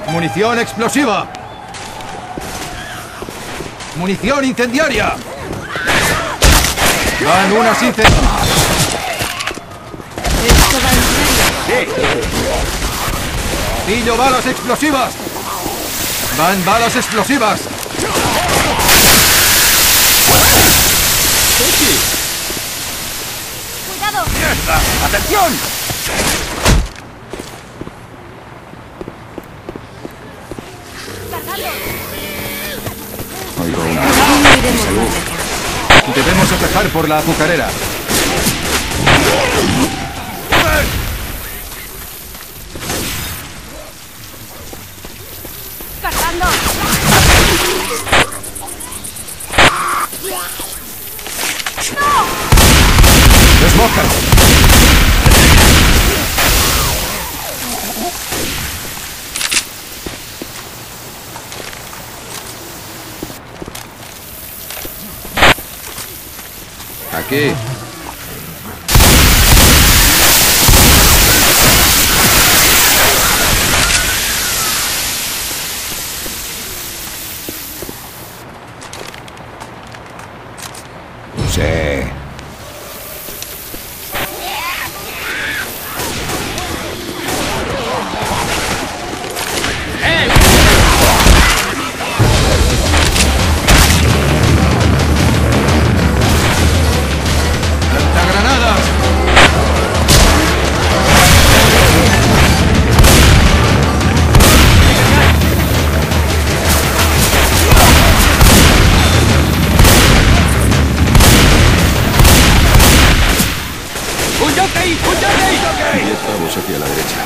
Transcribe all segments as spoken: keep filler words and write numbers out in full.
Munición explosiva. Munición incendiaria. Van unas incendiarias. Esto va en serio. Sí. Pillo balas explosivas. Van balas explosivas. ¡Cuidado! ¡Mierda! ¡Atención! ¡Cargando! Oigo una... No iremos más allá. Debemos atajar por la azucarera. ¡Cargando! ¡Desmocan! Aquí. Sí. ¡Lanzagranadas! ¡Un jockey! ¡Un jockey! Diez pavos hacia la derecha.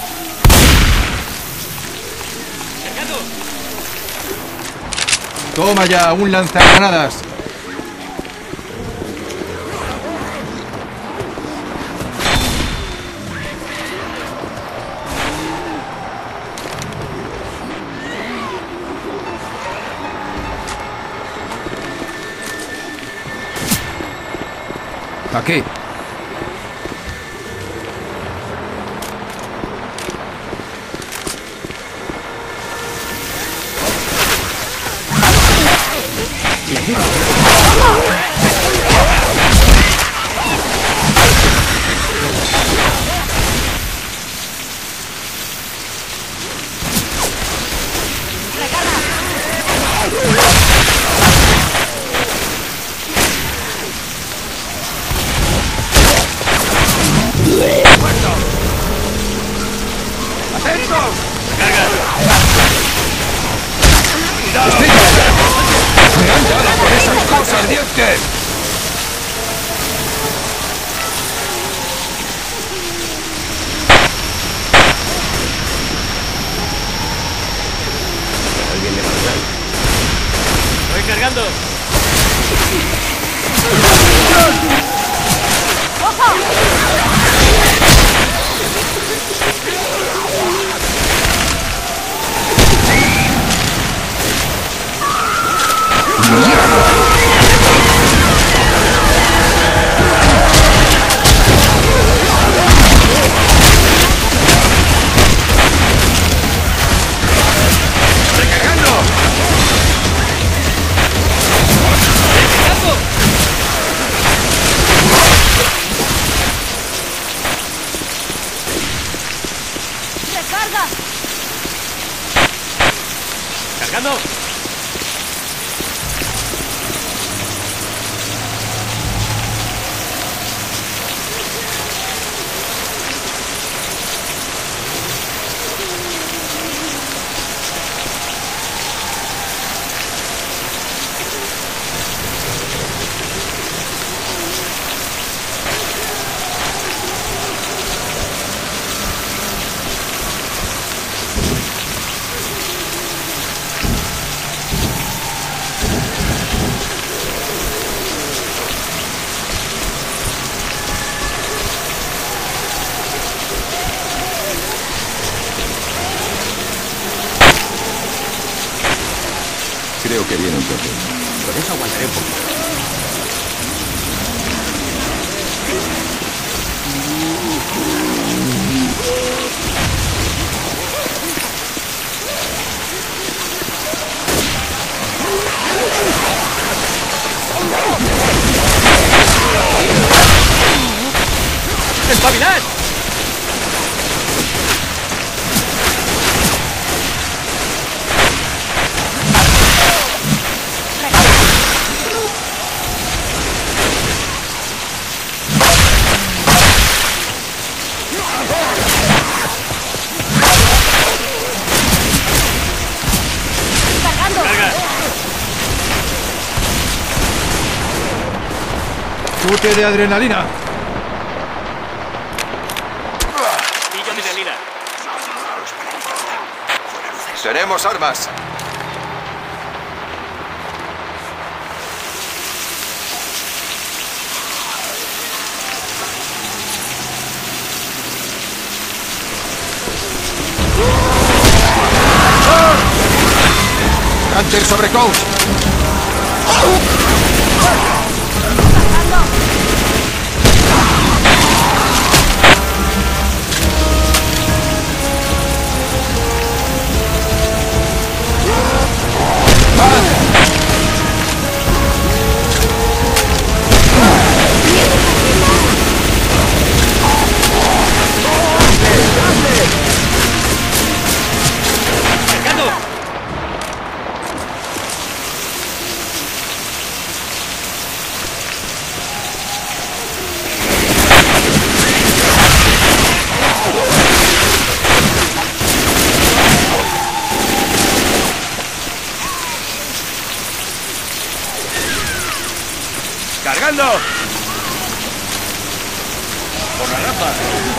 Toma ya, un lanzagranadas. Aquí. ¡Atentos! ¡Cuidado! ¡Me han dado por esas cosas, dientes! ¿Alguien le va a dar? ¡Estoy cargando! ¡Recarga! ¡Cargando! Creo que viene un toque. Con eso aguantaré un poquito. ¡Espabilad! Cargando. ¡Carga! Chute de adrenalina. Pillo de adrenalina. Tenemos armas. Hunter sobre Coach. ¡Cargando! ¡Cargando! ¡Por la rampa!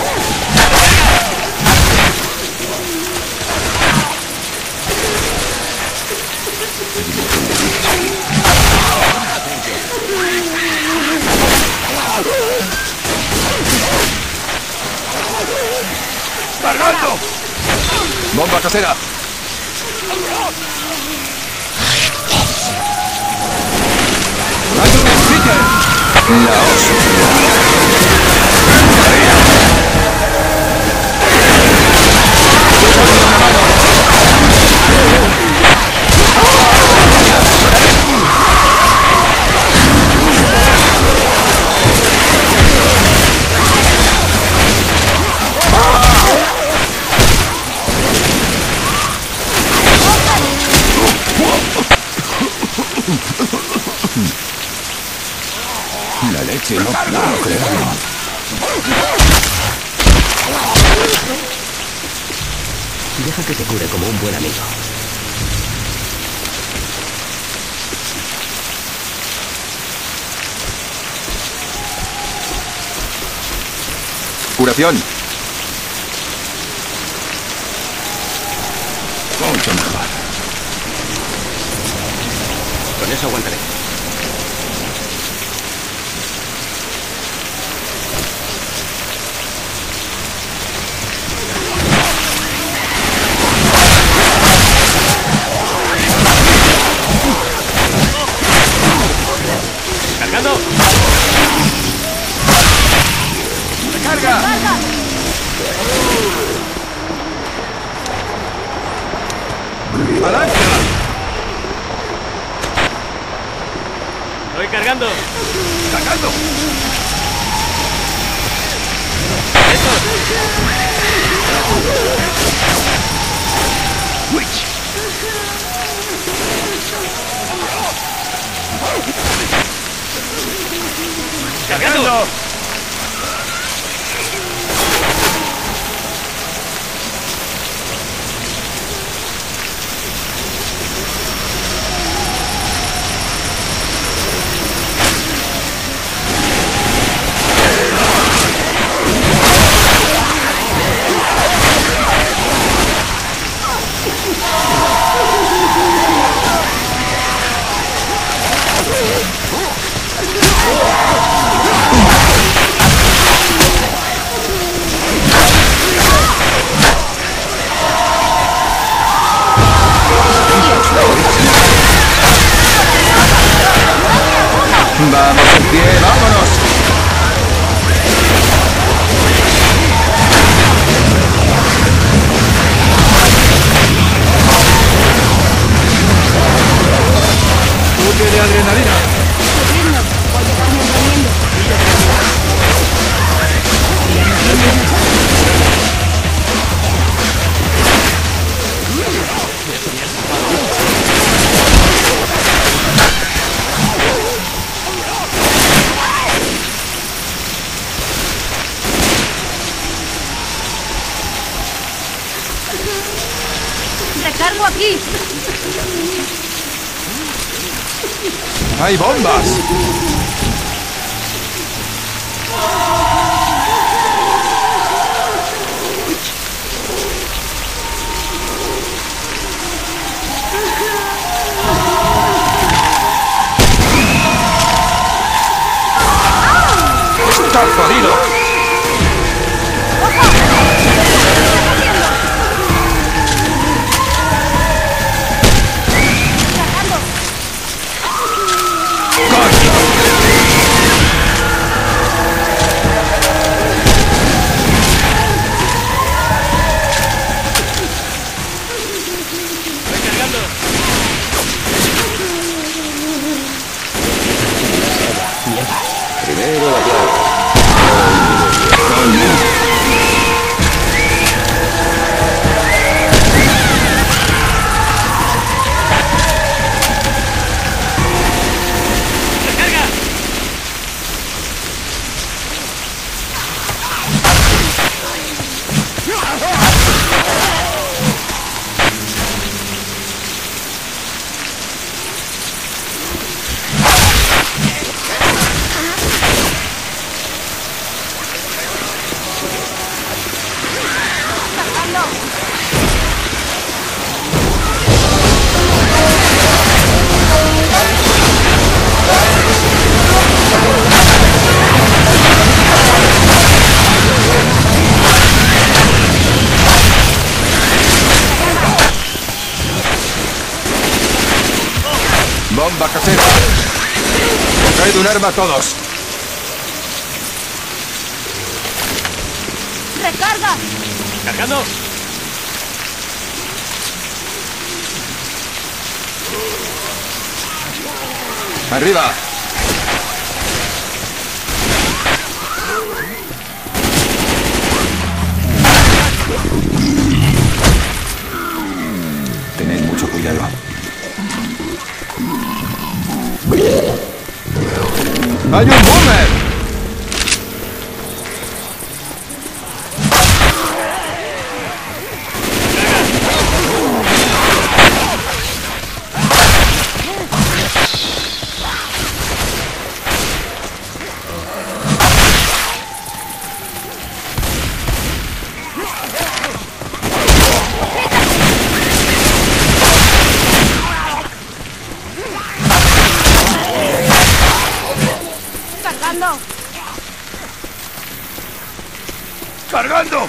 ¡Cargando! Bomba casera. ¡Hay un sticker! La hostia. La leche, no puedo creerlo. Deja que te cure como un buen amigo. Curación. Mucho mejor. Con eso aguantaré. ¡Cargando! ¡Recarga! ¡Palanca! ¡Estoy cargando! ¡Cargando! ¡Witch! ¡Cargando! aquí! ¡Hay bombas! ¡Está jodido! Primero la llave. ¡Recarga! ¡Bomba casera! ¡He traído un arma a todos! ¡Recarga! ¡Cargando! ¡Arriba! Tened mucho cuidado. ¡Hay un boomer! ¡Cargando! ¡Cargando!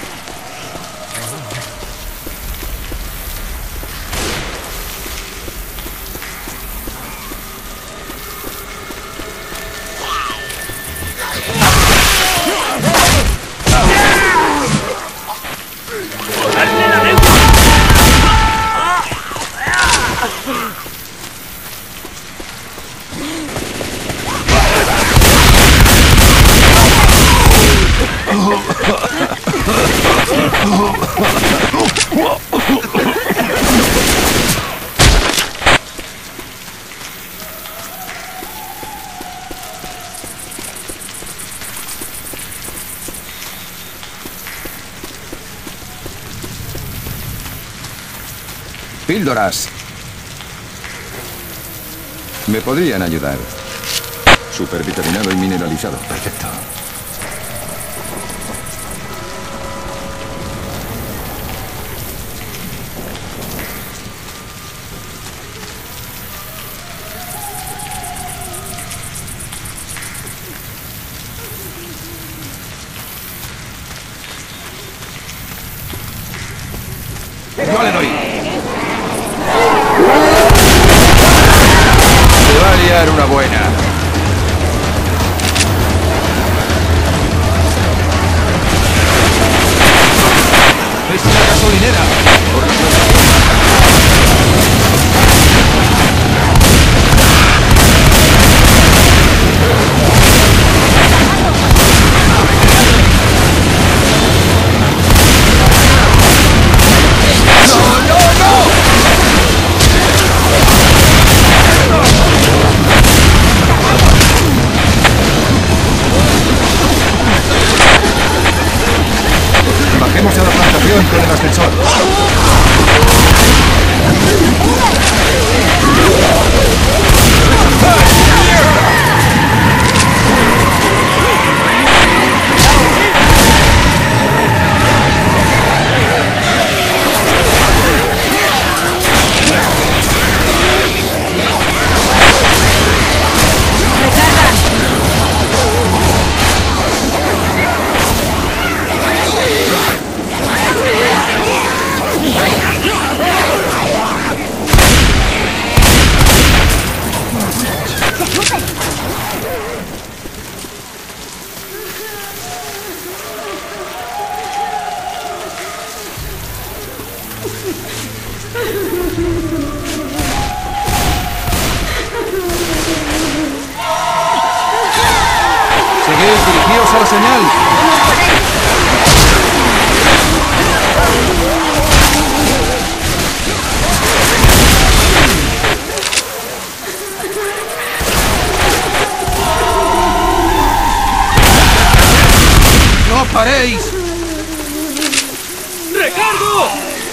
¡Hazle la lengua! Píldoras. Me podrían ayudar. Supervitaminado y mineralizado. Perfecto. ¡Yo le doy! Se va a liar una buena. ¡Es una gasolinera! Bajemos a la plantación con el ascensor. Dirigíos a la señal. ¡No paréis! ¡Recargo!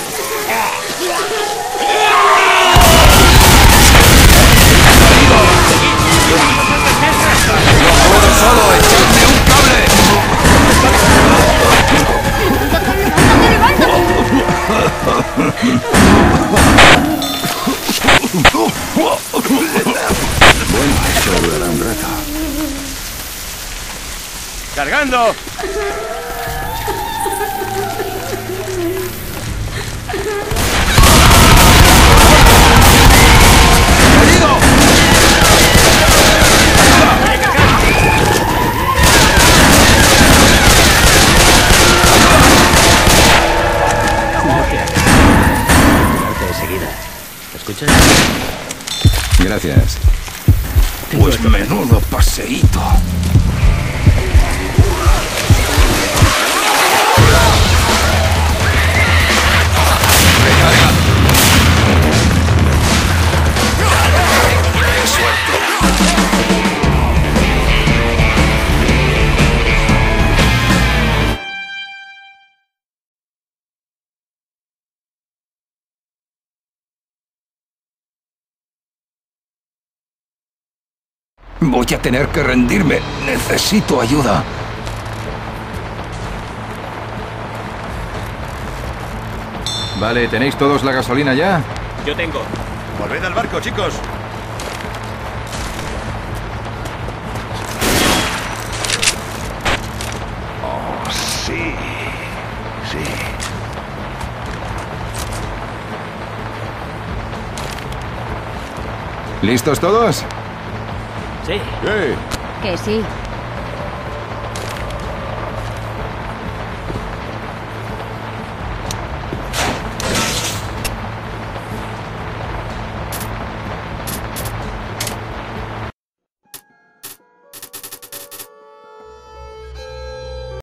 ¡No puedo solo! ¡Echadme un cable! Esto durará un rato. ¡Cargando! ¡Herido! Darte enseguida. ¿Escuchas? Gracias. Pues menudo paseíto. Recarga. He suelto. Voy a tener que rendirme. Necesito ayuda. Vale, ¿tenéis todos la gasolina ya? Yo tengo. Volved al barco, chicos. Oh, sí. Sí. ¿Listos todos? Sí. ¡Eh! Que sí.